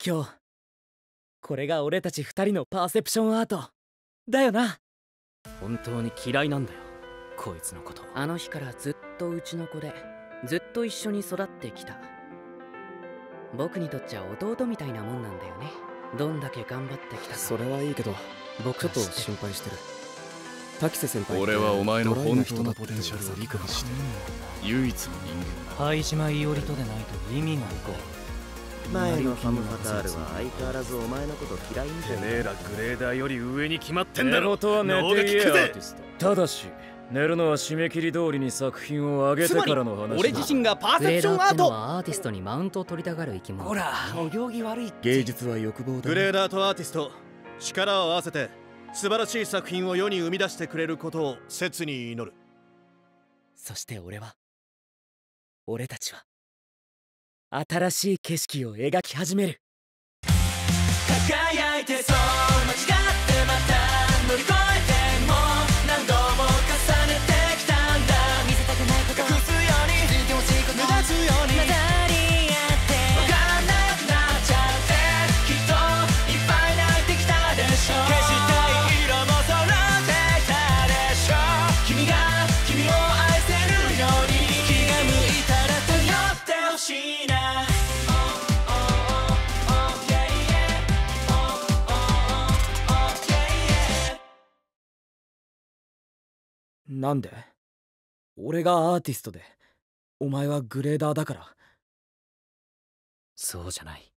今日これが俺たち二人のパーセプションアートだよな。 本当に嫌いなんだよ、こいつのこと。 あの日からずっとうちの子で、ずっと一緒に育ってきた。僕にとっちゃ弟みたいなもんなんだよね。どんだけ頑張ってきたか。 それはいいけど、僕ちょっと心配してる。滝瀬先輩、 俺はお前の本当のポテンシャルを理解して唯一の人間だ。 灰島伊織とでないと意味がない。 前のファム・ファタールは相変わらずお前のこと嫌いみたいな。 てめえらグレーダーより上に決まってんだろ。 寝ろとは寝ていえアーティスト。ただし寝るのは締め切り通りに作品を上げてからの話だ。 俺自身がパーグレーセプションアート。 ダーってのはアーティストにマウントを取りたがる生き物。 ほら、お行儀悪いって。 芸術は欲望だ。 グレーダーとアーティスト、力を合わせて素晴らしい作品を世に生み出してくれることを切に祈る。 そして俺たちは新しい景色を描き始める。 輝いてそう間違ってまた乗り越えても何度も重ねてきたんだ。見せたくないこと隠すようについてほしいこと目立つように混ざり合って分からなくなっちゃってきっといっぱい泣いてきたでしょ。消したい色も揃ってたでしょ。君を愛せるように気が向いたら頼ってほしいな。 なんで俺がアーティストでお前はグレーダーだから。 そうじゃない。